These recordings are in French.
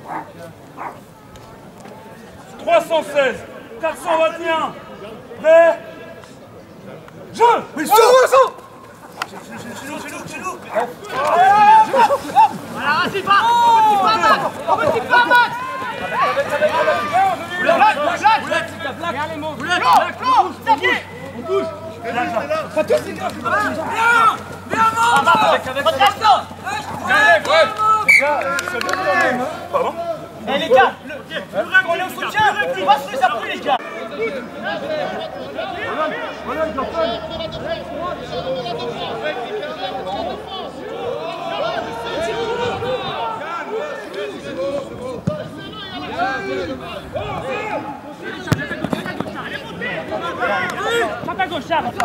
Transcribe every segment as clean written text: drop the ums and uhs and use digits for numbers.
316, 421. Prêt? Jeu! Mais Vincent! Chez nous. Voilà, c'est pas! On petit pas, Max! On bouge! Pas tous les gars! Viens, Pardon? Eh les gars, on est au soutien, on va se les appuyer les gars. Chante à gauche, Charles.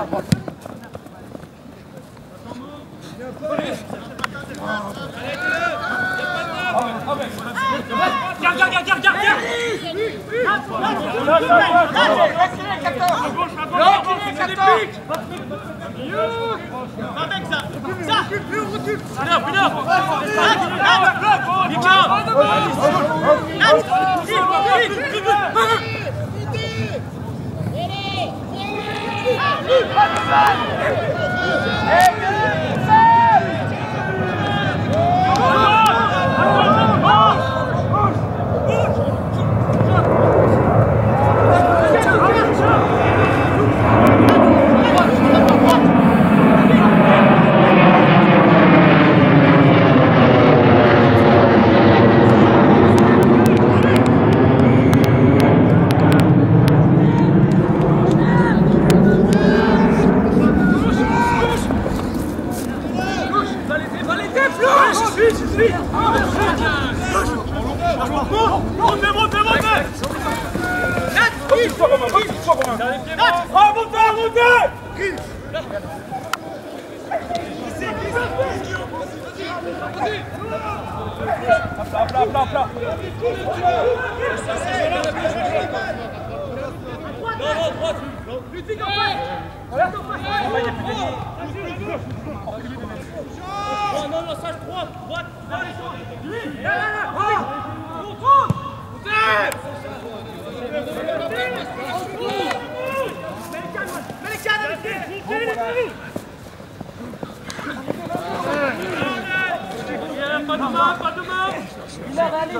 Pas de main. Il a râlé.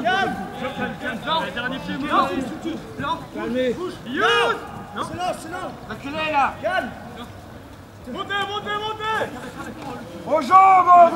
Dernier pied mort. Calmez. Non. C'est là. Reculez là. Calme. Montez. Aux jambes,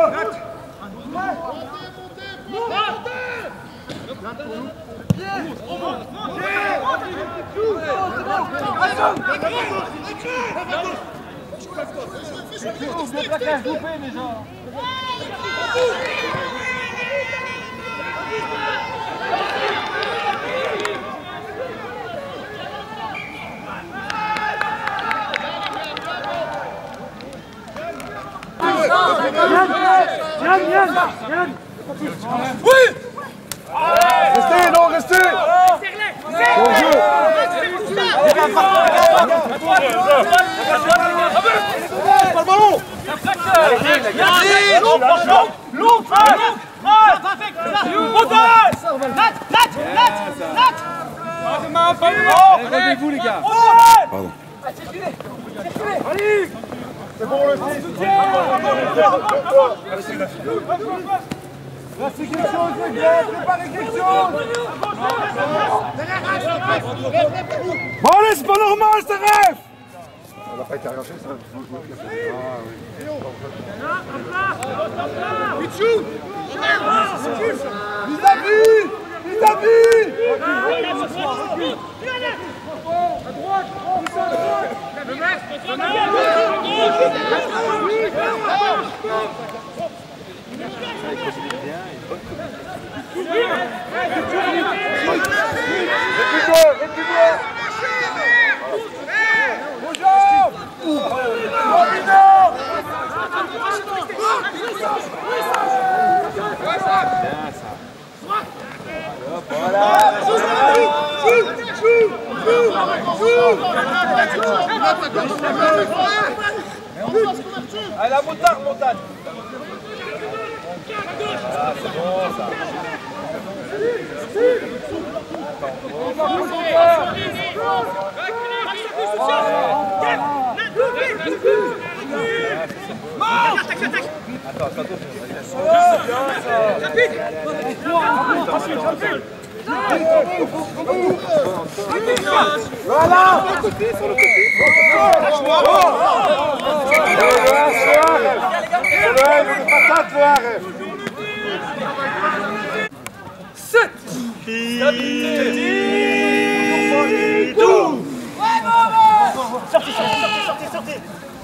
Yann. Oui. Restez. Bon jeu. Pas le ballon. Relevez-vous les gars. Pardon. Allez. C'est bon le là c'est quelque chose les gars, préparez quelque chose. Bon allez, c'est pas normal ce rêve. On n'a pas été arrangé ça. À droite. Allez, la montagne. Ah, c'est bon ça. Voilà. Sur le Sortez.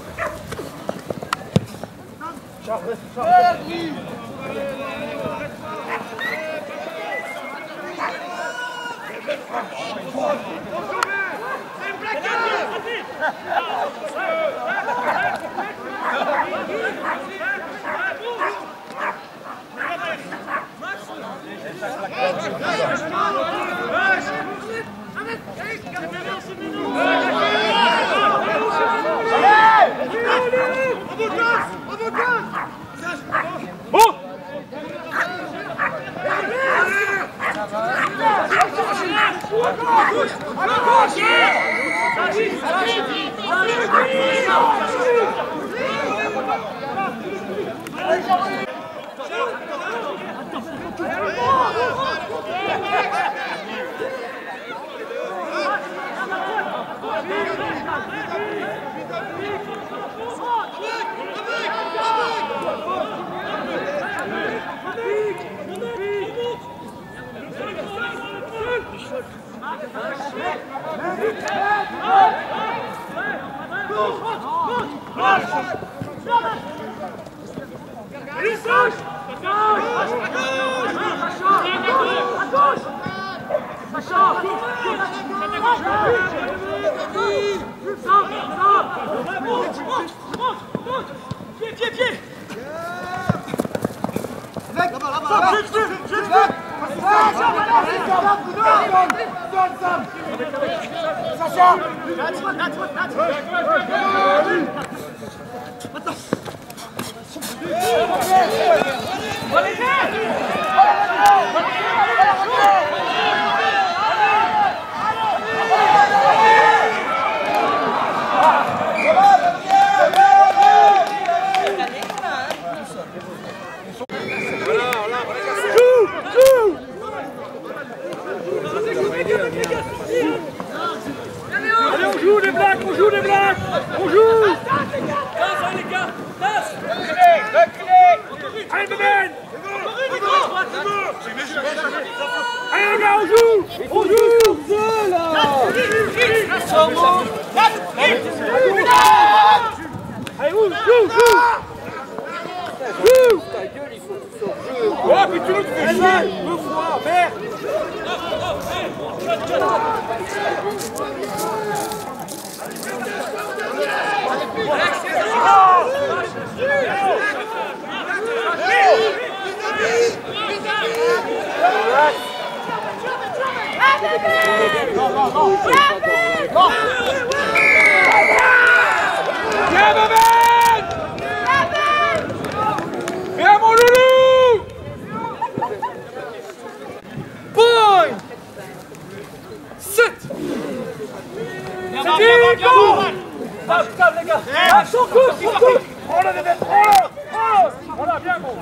Pied. Allez, on joue les blagues. On joue. Allez, les gars. Allez, Bébène. Allez, les gars, on joue. Allez, joue. Ta gueule, il faut tout sortir. Oh, mais tu nous fais chier. 2 fois, merde. Viens, Bébène! Viens, mon loulou! Boy! 7! C'est dit, go! Putain, les gars! Son coup! Prends-le, Bébène, prends-le! Voilà, bien, bon!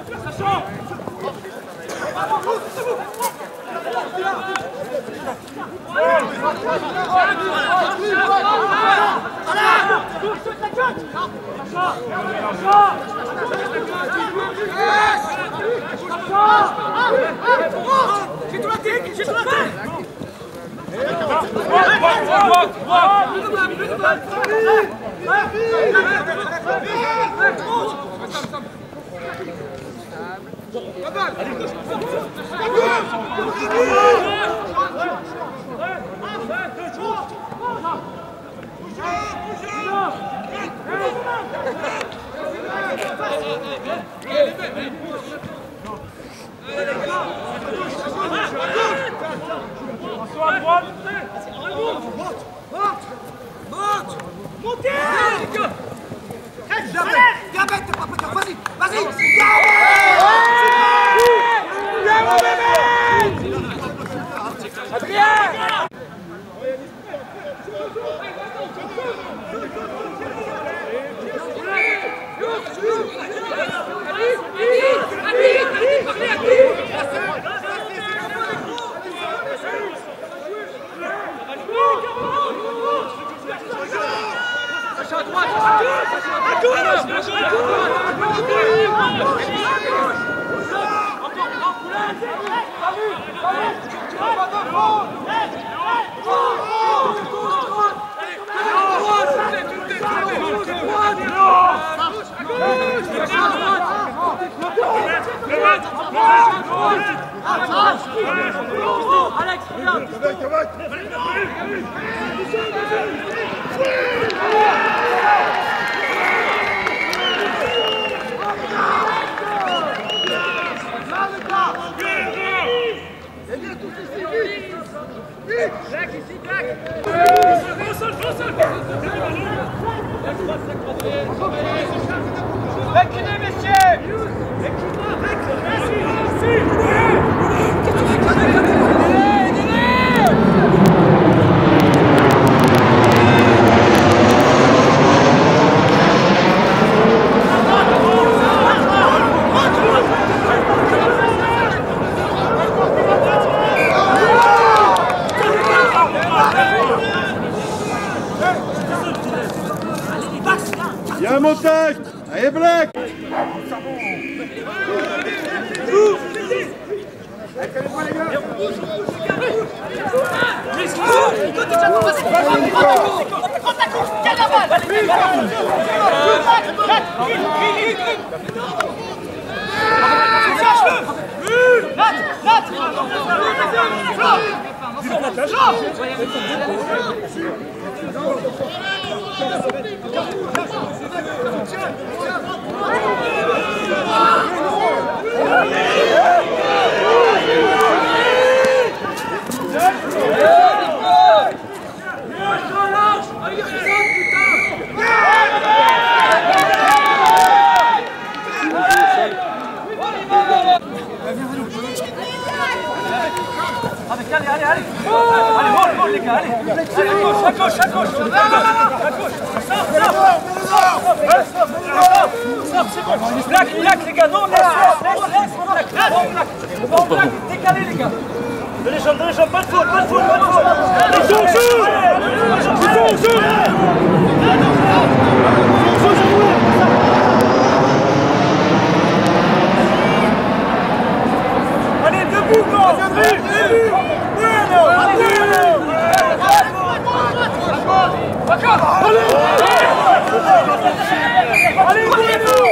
J'ai tout la tête. Montez! Gabet, t'es pas prêt, vas-y! Viens, mon bébé! Alex, regarde. Reculez, messieurs! Viens Montag! Allez Black! Prends ta course, tiens la balle. Allez, les gars, allez. À gauche. Sors, c'est bon. Black, les gars, non, laisse. Black, décalez, les gars. De les jambes, pas de faute. Allez, debout, non. Allez, Bruno!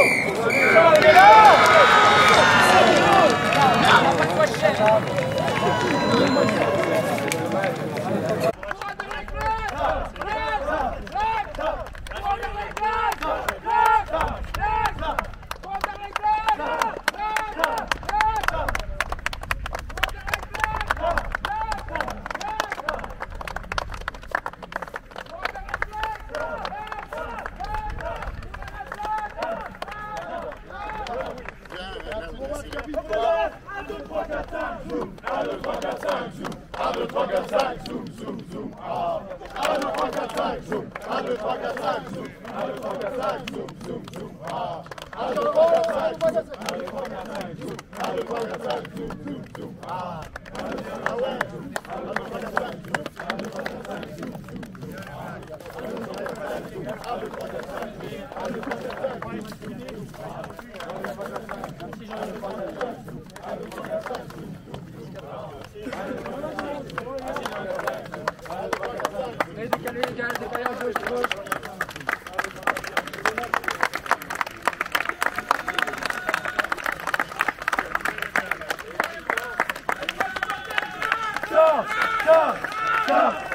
Stop!